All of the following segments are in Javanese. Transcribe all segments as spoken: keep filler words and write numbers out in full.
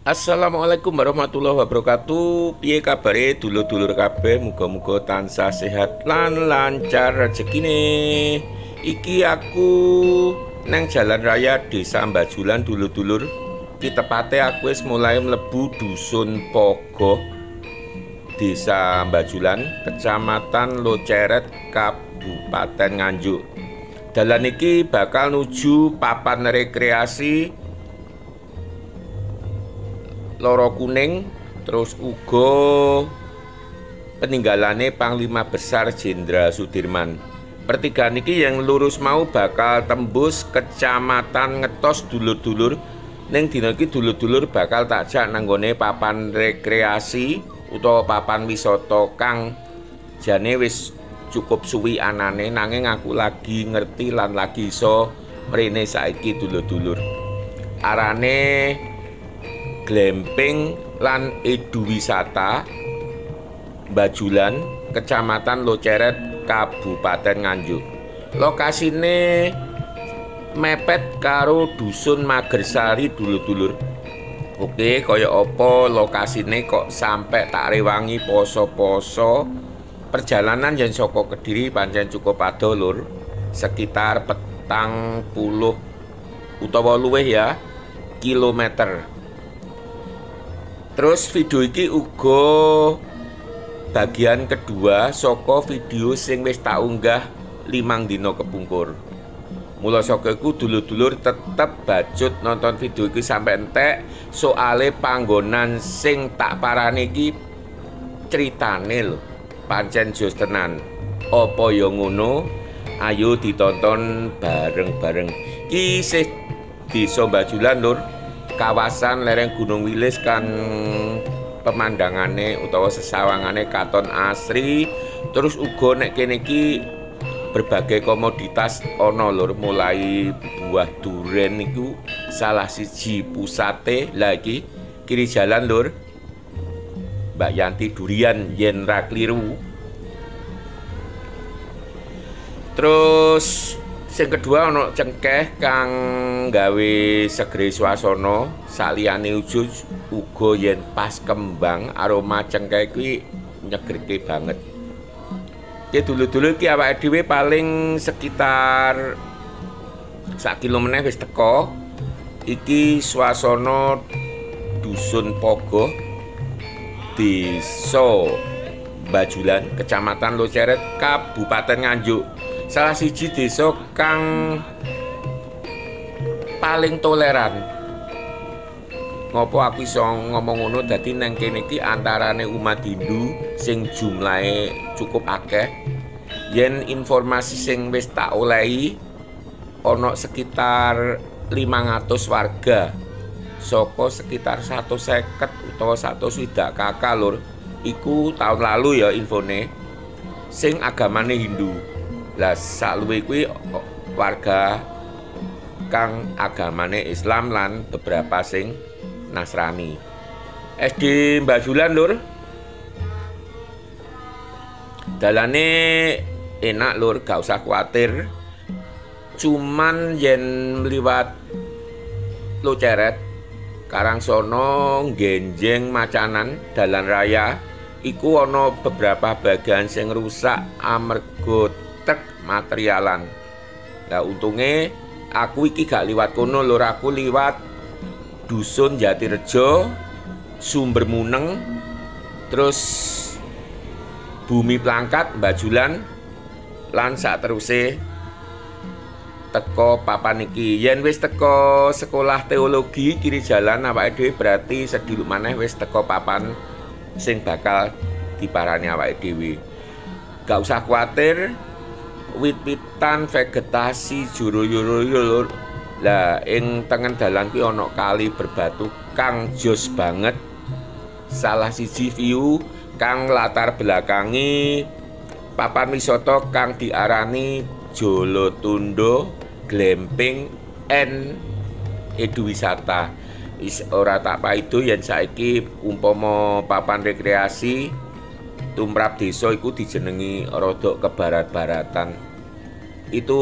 Assalamualaikum warahmatullahi wabarakatuh. Piye kabare dulur-dulur kabeh, muga-muga tansah sehat lan lancar rezekine. Iki aku neng jalan raya Desa Mbajulan dulur-dulur. Ki tepate aku wis mulai mlebu dusun Pogo, Desa Mbajulan, Kecamatan Loceret, Kabupaten Nganjuk. Dalan iki bakal nuju papan rekreasi Loro Kuning, terus uga peninggalane Panglima Besar Jenderal Sudirman. Pertigaan iki yang lurus mau bakal tembus Kecamatan Ngetos dulur-dulur. Ning dina iki dulur-dulur bakal takjak nanggone papan rekreasi utawa papan wisata kang jane wis cukup suwi anane, nanging aku lagi ngerti lan lagi iso mrene saiki dulur-dulur. Arane Glamping lan Eduwisata Mbajulan, Kecamatan Loceret, Kabupaten Nganjuk. Lokasine mepet karo dusun Magersari dulur-dulur. Oke, kaya apa lokasine kok sampai tak rewangi poso-poso. Perjalanan yen saka Kediri pancen cukup adoh lur, sekitar petang puluh utawa luwih ya kilometer. Terus video iki uga bagian kedua saka video sing wis tak unggah limang dina kepungkur. Mula saka iku dulur-dulur tetep bacut nonton video iki sampai entek, soale panggonan sing tak parani iki critane lho pancen jos tenan. Apa ya ngono? Ayo ditonton bareng-bareng. Ki isih Desa Mbajulan lur, kawasan lereng Gunung Wilis kan pemandangane utawa sesawangane katon asri. Terus uga nek kene iki berbagai komoditas ana lur, mulai buah duren niku salah siji pusate. Lah iki kiri jalan lur, Mbak Yanti Durian yen ra kliru. Terus sing kedua ana cengkeh kang gawe segere swasana, saliyane ujug uga yen pas kembang aroma cengkeh kuwi nyegerke banget. Ki dulu-dulu ki awake dhewe paling sekitar sak kilo meneh wis teko. Iki swasana dusun Pogo, Desa Mbajulan, Kecamatan Loceret, Kabupaten Nganjuk. Salah siji desa kang paling toleran. Ngopo aku iso ngomong ngono? Dadi nang kene iki antarane umat Hindu sing jumlahe cukup akeh. Yen informasi sing wis tak olehi ana sekitar limang atus warga saka sekitar seratus seket utawa seratus swidak kakak lur. Iku tahun lalu ya infone, sing agamane Hindu. Lah saluwe kuwi warga kang agamane Islam lan beberapa sing Nasrani. S D Mbajulan lur, dalane enak lur, gak usah kuatir. Cuman yen liwat Loceret, Karangsono, Genjeng, Macanan, dalan raya iku ana beberapa bagian sing rusak amarga truk materialan. Lah untunge aku iki gak liwat kono lur, aku liwat dusun Jatirejo, Sumber Muneng, terus Bumi Plangkat, Mbajulan lan sak teruse teko papan iki. Yen wis teko sekolah teologi kiri jalan awake dhewe berarti sedhiluk maneh wis teko papan sing bakal diparani awake dhewe. Gak usah kuatir, wit-witan vegetasi juru-juru lur. Lah ing tengen dalan kuwi ana kali berbatu kang jos banget. Salah siji view kang latar belakangi papan wisata kang diarani Jolotundo Glamping and Eduwisata. Is ora tak paido yen saiki umpama papan rekreasi tumrap desa iku dijenengi rodok kebarat-baratan. Itu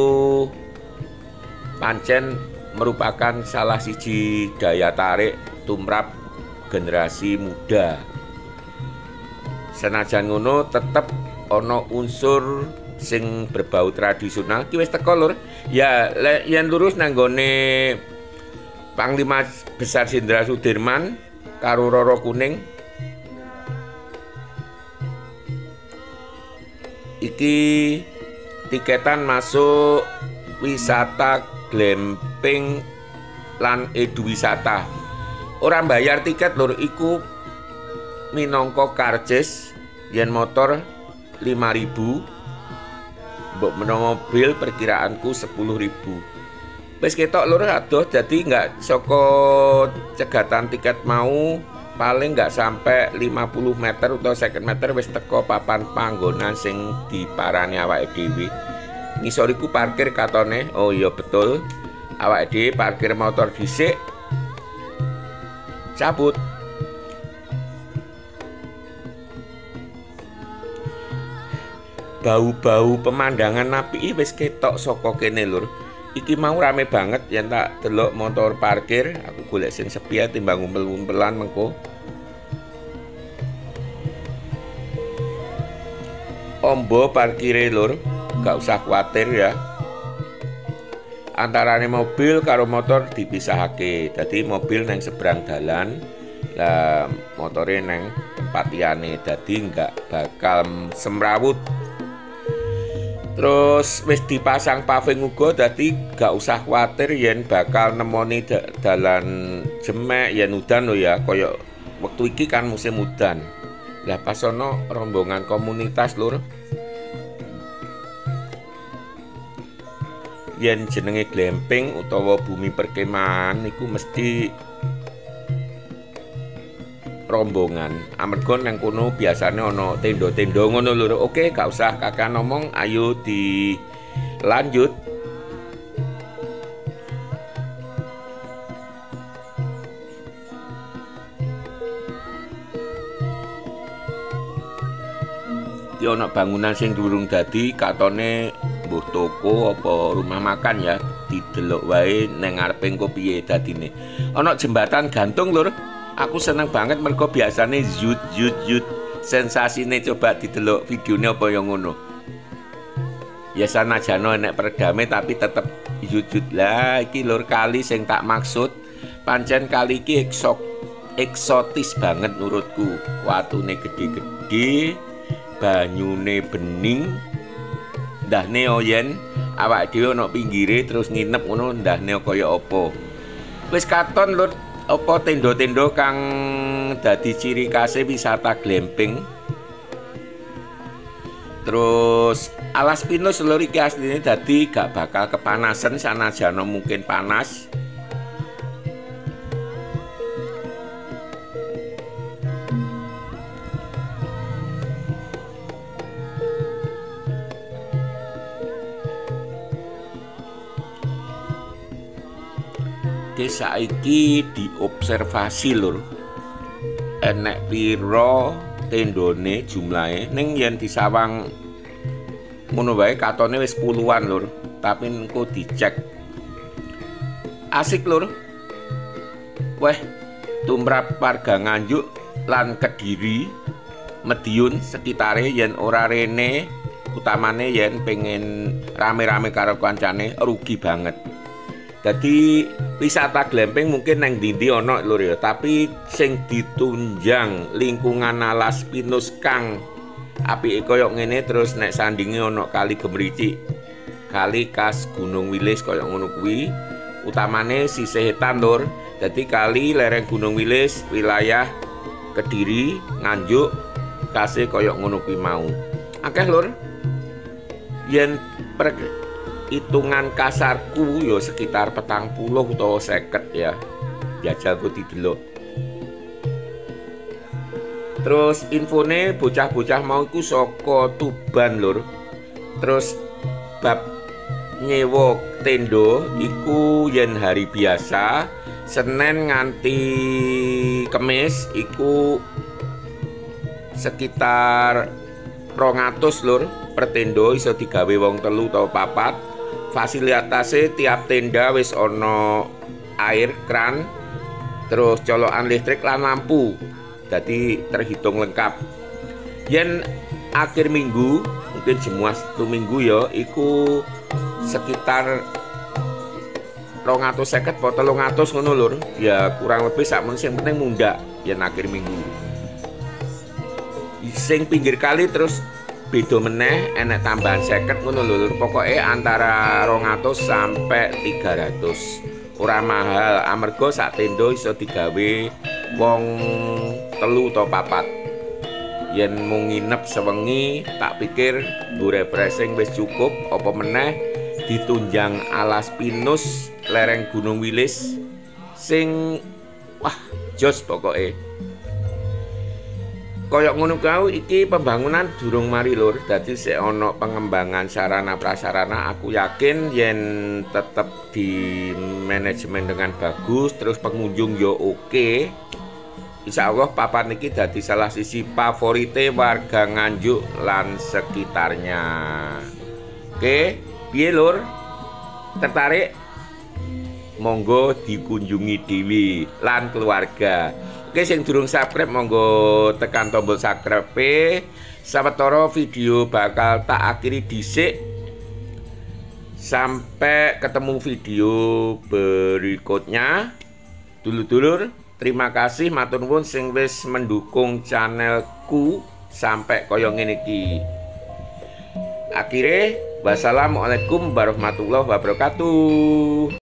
pancen merupakan salah siji daya tarik tumrap generasi muda. Senajan ngono tetep ana unsur sing berbau tradisional ki wis teko lur. Ya yen lurus nang gone Panglima Besar Jenderal Sudirman karo Roro Kuning iki tiketan masuk wisata glamping lan eduwisata. Ora bayar tiket lur, iku minangka karcis. Yen motor lima ribu, mbok menawa mobil perkiraanku sepuluh ribu. Wis ketok lur adoh, dadi nggak saka cegatan tiket mau paling nggak sampai lima puluh meter atau seket meter wis teko papan panggonan sing diparani awake dhewe. Ngisoriku parkir katone. Oh iya betul. Awake dhewe parkir motor dhisik. Cabut. Bau-bau pemandangan apike wis ketok saka kene lur. Iki mau rame banget yen tak delok motor parkir. Aku golek sing sepi timbang umpel-umpelan mengko. Ombo parkire lur, gak usah khawatir ya. Antarane mobil karo motor dipisahake. Dadi mobil nang seberang dalan, lah motore nang tempat liyane. Dadi gak bakal semrawut. Terus wis dipasang paving uga, dadi gak usah khawatir yen bakal nemoni dalan jemek yen udan lho ya. Kaya wektu iki kan musim udan. Lah pas ono rombongan komunitas lur. Yen jenenge glamping utawa bumi perkemahan niku mesti rombongan. Amarga nang kono biasane ana tenda-tenda ngono lho. Oke, gak usah kakak ngomong, ayo dilanjut. Ki ana bangunan sing durung dadi katone mbuh toko apa rumah makan ya, didelok wae nang ngarepe engko piye dadine. Ana jembatan gantung lur. Aku seneng banget mergo biasane zut zut zut. Sensasine coba didelok videone apa yang ngono. Ya sanajan enek peredame tapi tetep zut zut. Lah iki lur kali sing tak maksud. Pancen kali iki eksok eksotis banget menurutku. Watune gede-gede, banyune bening. Ndahne yen awak dhewe ana pinggire terus nginep ngono ndahne kaya apa. Wis katon lur apa tenda-tenda kang dadi ciri khase wisata glamping. Terus alas pinus lur iki asline dadi gak bakal kepanasan sanajan mungkin panas. Saiki diobservasi lur, enek piro tendone jumlahe. Ning yen disawang ngono wae katone wis puluhan lur, tapi engko dicek. Asik lur. Weh, tumrap warga Nganjuk lan Kediri, Mediun sekitare yen ora rene, utamane yen pengen rame-rame karo kancane rugi banget. Jadi wisata glamping mungkin nang ndi-ndi ana lur ya, tapi sing ditunjang lingkungan alas pinus kang apike kaya ngene terus nek sandinge ana kali Gemricik, kali kas Gunung Wilis kaya ngono kuwi, utamane sisih etan lur. Dadi kali lereng Gunung Wilis wilayah Kediri, Nganjuk kasih kaya ngono kuwi mau. Akeh lur. Yen per hitungan kasarku yo sekitar petang puluh utawa seket ya. Jajal ku didelok. Terus infone bocah-bocah mau iku saka Tuban lur. Terus bab nyewa tenda iku yen hari biasa Senin nganti Kemis iku sekitar rong atus lur per tenda, iso digawe wong telu utawa papat. Fasilitasnya tiap tenda wis ono air kran, terus colokan listrik lan lampu, jadi terhitung lengkap. Yen akhir minggu mungkin semua satu minggu ya iku sekitar rong atus seket atau telung atus ngono lur, ya kurang lebih sak men sing penting mundhak yen akhir minggu. Sing pinggir kali terus beda meneh enek tambahan seket ngono lur, pokoke antara rong atus sampai tiga ratus. Ora mahal amarga sak tenda iso digawe wong telu atau papat. Yen mung nginep sewengi tak pikir nggo refreshing wis cukup, apa meneh ditunjang alas pinus lereng Gunung Wilis sing wah jos pokoke. Koyok ngono kau iki pembangunan durung mari lur, dadi sik ana pengembangan sarana prasarana. Aku yakin yen tetep di manajemen dengan bagus terus pengunjung yo oke, insya Allah papan iki dadi salah sisi favorite warga Nganjuk lan sekitarnya. Oke, piye lur? Tertarik? Monggo dikunjungi dewi lan keluarga. Oke, sing durung subscribe monggo tekan tombol subscribe. Sawetara video bakal tak akhiri dhisik. Sampai ketemu video berikutnya. Dulur-dulur, terima kasih matur nuwun sing wis mendukung channelku sampai kaya ngene iki. Akhire, wassalamualaikum warahmatullahi wabarakatuh.